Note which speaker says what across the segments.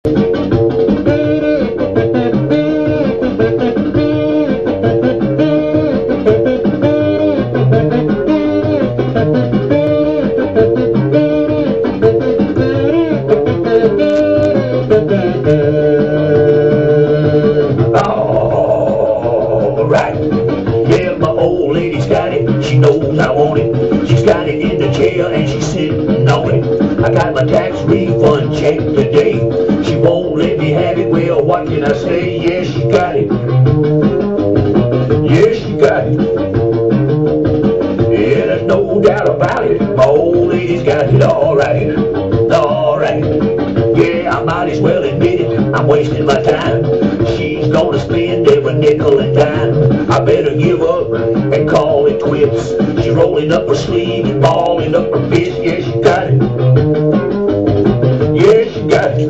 Speaker 1: Alright, yeah, my old lady's got it, she knows I want it. She's got it in the chair and she's sitting on it. I got my tax refund check today. She won't let me have it, well, what can I say? Yeah, she got it. Yeah, she got it. Yeah, there's no doubt about it. My old lady's got it, alright. Alright. Yeah, I might as well admit it, I'm wasting my time. She's gonna spend every nickel and dime. I better give up and call it quits. She's rolling up her sleeve and balling up her fist. Yeah, she got it. Yeah, she got it.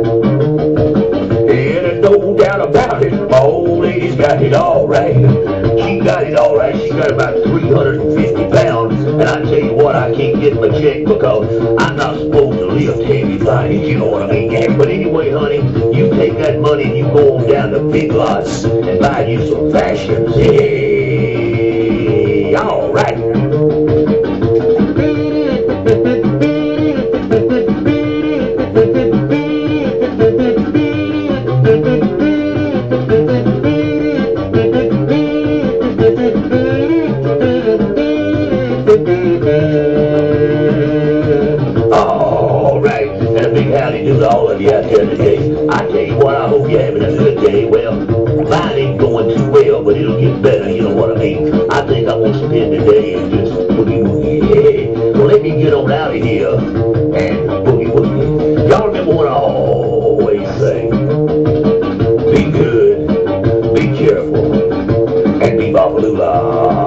Speaker 1: Yeah, there's no doubt about it. My old lady's got it alright. She got it alright. She got about 350 pounds. And I tell you what, I can't get my check because I'm not supposed to lift heavy luggage, you know what I mean? Yeah, but anyway, honey, you take that money and you go on down to Big Lots and buy you some fashions. Hey, alright. Alright, and a big howdy do to all of you out there today. I tell you what, I hope you're having a good day. Well, mine ain't going too well, but it'll get better, you know what I mean? I think I'm going to spend the day and just boogie woogie. Yeah. Well, let me get on out of here and boogie woogie. Y'all remember what I always say? Be good, be careful, and be babalula,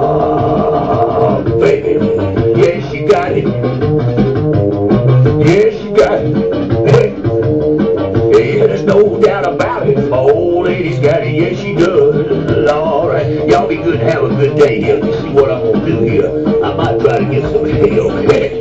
Speaker 1: baby. Yes, you got it. Yes, you got it. Yeah, there's no doubt about it. My old lady's got it. Yes, she does. Alright. Y'all be good and have a good day here. You see what I'm going to do here? I might try to get some help.